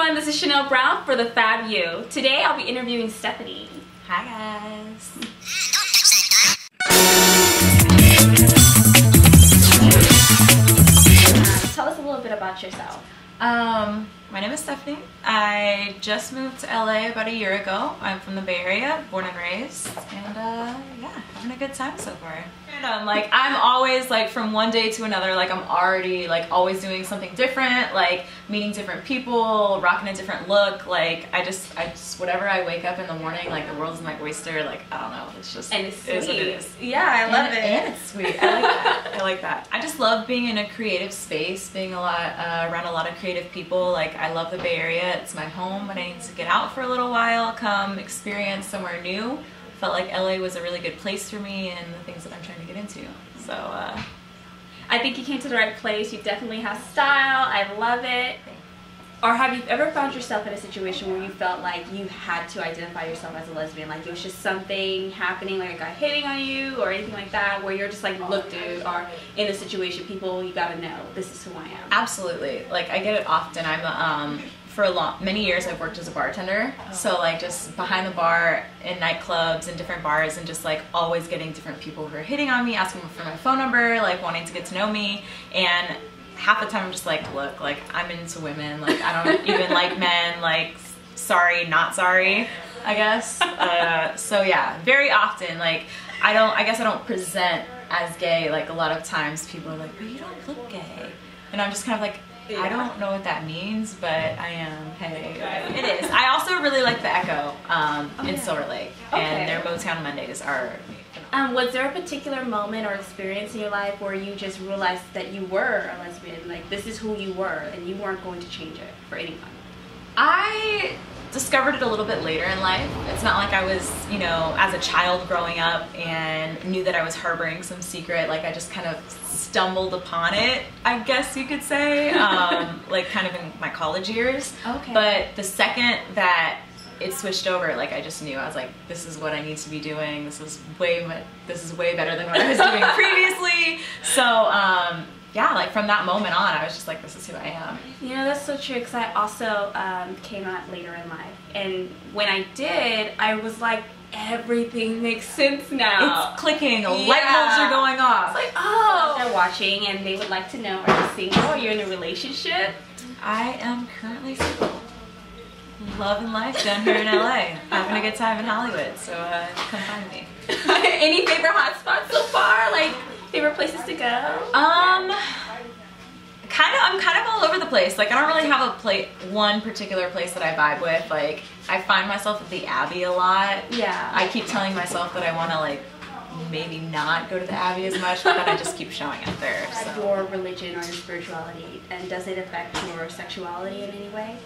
everyone, this is Chanel Brown for the Fab You. Today I'll be interviewing Stephanie. Hi guys. Tell us a little bit about yourself. My name is Stephanie. I just moved to LA about a year ago. I'm from the Bay Area, born and raised, and yeah, having a good time so far. And like I'm always like from one day to another, like I'm already like always doing something different, like meeting different people, rocking a different look. Like I just whatever I wake up in the morning, like the world's my oyster. Like I don't know, it's just and it's sweet. It is what it is. Yeah, I love it. And it's sweet. I like that. I like that. I just love being in a creative space, being around a lot of creative people. Like I love the Bay Area. It's my home, but I need to get out for a little while, come experience somewhere new. Felt like LA was a really good place for me and the things that I'm trying to get into. So I think you came to the right place. You definitely have style. I love it. Or have you ever found yourself in a situation where you felt like you had to identify yourself as a lesbian? Like it was just something happening, like a guy hitting on you or anything like that, where you're just like, look dude, or in a situation, people, you gotta know, this is who I am. Absolutely. Like I get it often. I'm for many years I've worked as a bartender, so like just behind the bar in nightclubs and different bars, and just like always getting different people who are hitting on me, asking for my phone number, like wanting to get to know me. And half the time I'm just like, look, like I'm into women, like I don't even like men, like sorry, not sorry, I guess. So yeah, very often, like I guess I don't present as gay. Like a lot of times people are like, but you don't look gay, and I'm just kind of like, yeah. I don't know what that means, but I am. Hey, it is. I also really like the Echo in Silver Lake, and their Motown Mondays are. Was there a particular moment or experience in your life where you just realized that you were a lesbian, like this is who you were, and you weren't going to change it for anyone? I discovered it a little bit later in life. It's not like I was, you know, as a child growing up and knew that I was harboring some secret. Like I just kind of stumbled upon it, I guess you could say, like kind of in my college years. Okay. But the second that it switched over, like I just knew. I was like, this is what I need to be doing. This is way better than what I was doing previously. So yeah, like from that moment on, I was just like, this is who I am. You know, that's so true, because I also came out later in life, and when I did, I was like, everything makes sense now. It's clicking. Yeah. Light bulbs are going off. It's like, oh, they're watching and they would like to know, are you single? Are you in a relationship? I am currently single. Loving life down here in LA. Having a good time in Hollywood, so come find me. Any favorite hotspots so far? Like favorite places to go? I'm kind of all over the place. Like I don't really have one particular place that I vibe with. Like I find myself at the Abbey a lot. Yeah. I keep telling myself that I want to like maybe not go to the Abbey as much, but then I just keep showing up there. So. Your religion or your spirituality, and does it affect your sexuality in any way?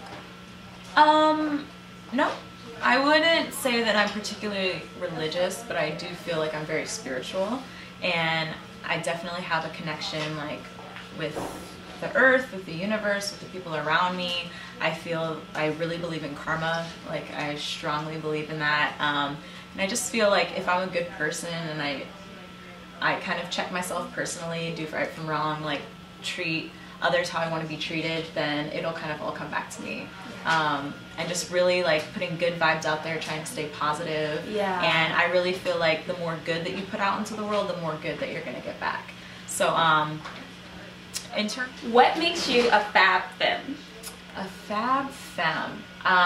No. I wouldn't say that I'm particularly religious, but I do feel like I'm very spiritual, and I definitely have a connection like with the earth, with the universe, with the people around me. I really believe in karma. Like I strongly believe in that. And I just feel like if I'm a good person and I kind of check myself personally, do right from wrong, like treat others how I want to be treated, then it'll kind of all come back to me. And just really like putting good vibes out there, trying to stay positive. Yeah. And I really feel like the more good that you put out into the world, the more good that you're gonna get back. So what makes you a fab femme? A fab femme.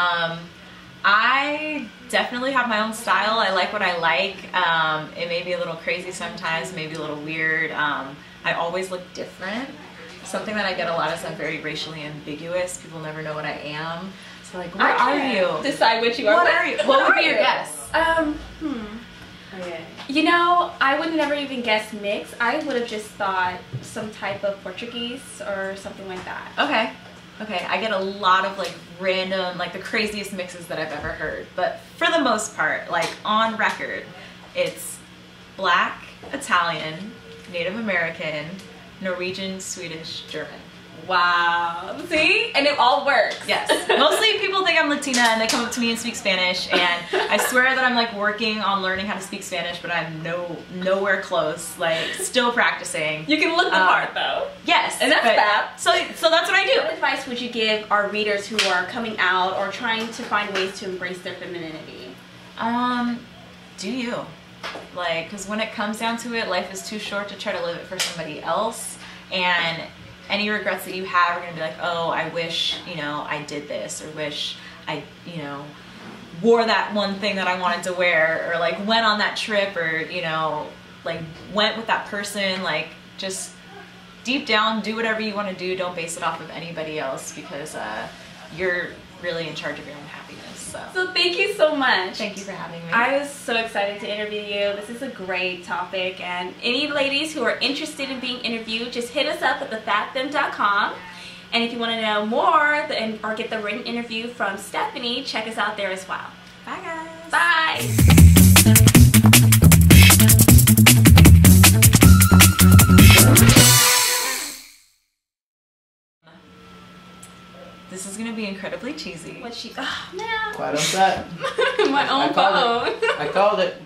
I definitely have my own style. I like what I like. It may be a little crazy sometimes, maybe a little weird. I always look different. Something that I get a lot is I'm very racially ambiguous. People never know what I am. So like, what are you? Decide what you are. What are you? What would be your guess? Okay. You know, I would never even guess mix. I would have just thought some type of Portuguese or something like that. Okay. Okay, I get a lot of like random, like the craziest mixes that I've ever heard. But for the most part, like on record, it's Black, Italian, Native American, Norwegian, Swedish, German. Wow. See? And it all works. Yes. Mostly people think I'm Latina and they come up to me and speak Spanish, and I swear that I'm like working on learning how to speak Spanish, but I'm nowhere close, like still practicing. You can look the part though. Yes. And that's fab. So that's what I do. What advice would you give our readers who are coming out or trying to find ways to embrace their femininity? Do you. Like, because when it comes down to it, life is too short to try to live it for somebody else, and any regrets that you have are going to be like, oh, I wish, you know, I did this, or wish I, you know, wore that one thing that I wanted to wear, or like went on that trip, or, you know, like went with that person. Like, just deep down, do whatever you want to do. Don't base it off of anybody else, because you're really in charge of your own happiness. So thank you so much. Thank you for having me. I was so excited to interview you. This is a great topic, and any ladies who are interested in being interviewed, just hit us up at thefabfem.com. And if you want to know more or get the written interview from Stephanie, check us out there as well. Bye guys. Bye. This is going to be incredibly cheesy. What she? Oh man. Quite upset. My own phone. I called it.